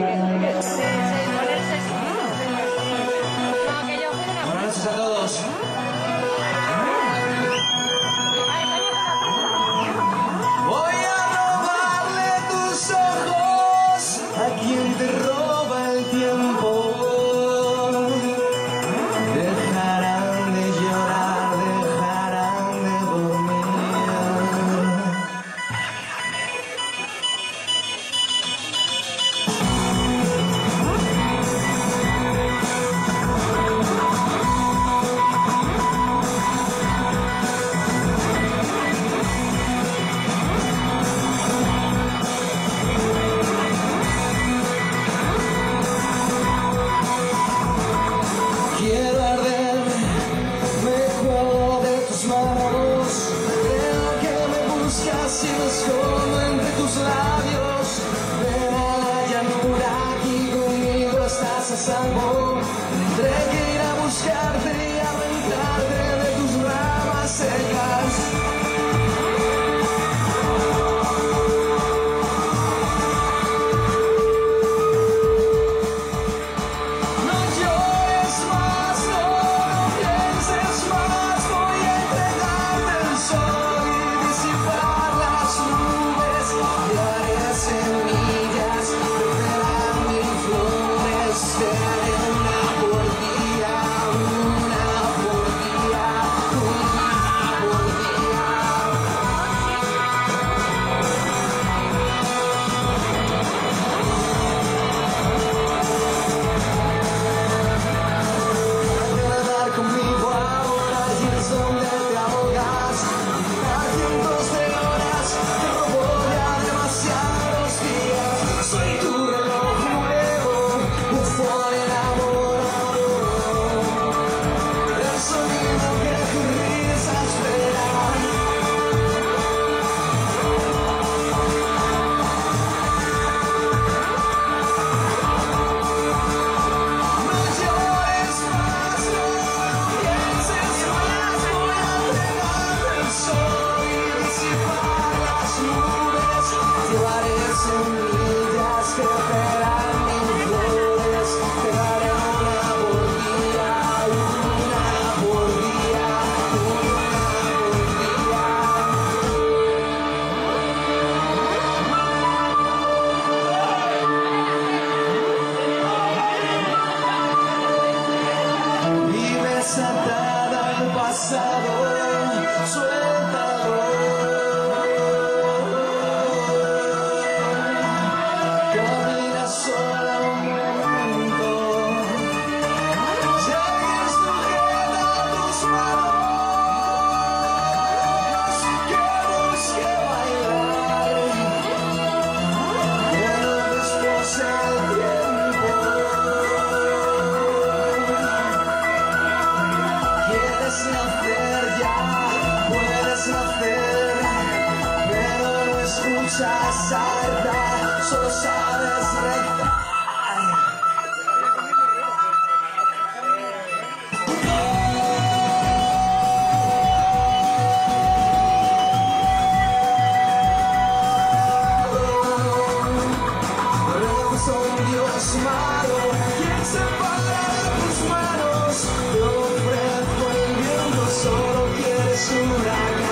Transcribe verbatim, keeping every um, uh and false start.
Buenas noches a todos. Voy a robarle tus ojos a quien te roba el tiempo. Dejarán de llorar, dejarán de dormir. Quiero arder, me juego de tus manos. Creo que me buscas y me escondo entre tus labios. Ven a la llanura, aquí conmigo estás a salvo. Tendré que ir a buscarte y arrancarte de tus ramas secas. Atada al pasado, suéltalo. Camina sola un momento. Si alguien sujeta tus manos, que busque bailar, que no despose el tiempo. Puedes nacer ya, puedes nacer, pero no escuchas alta, solo sabes rezar. Pero soy un Dios malo, quien se para de tus manos. Solo quieres un huracán.